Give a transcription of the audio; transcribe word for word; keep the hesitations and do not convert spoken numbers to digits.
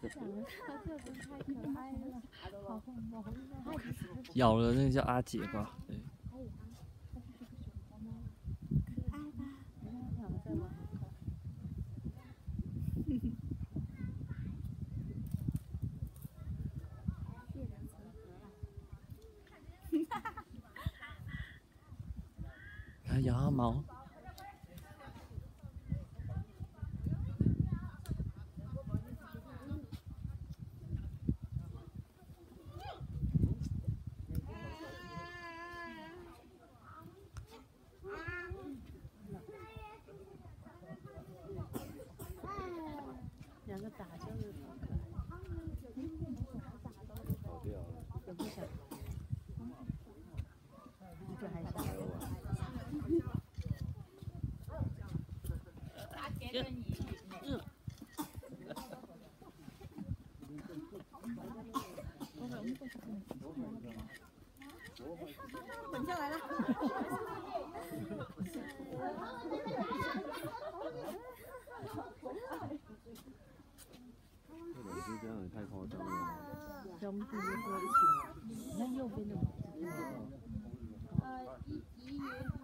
咬了那个叫阿杰吧？对。看摇它毛。 两个打架的好可爱。 跑掉了。 有不想。一个还想。 他给了你。 嗯。 滚下来了。 这两只这样也太夸张了。 兄弟就在一起玩，那右边的。 呃，一一元。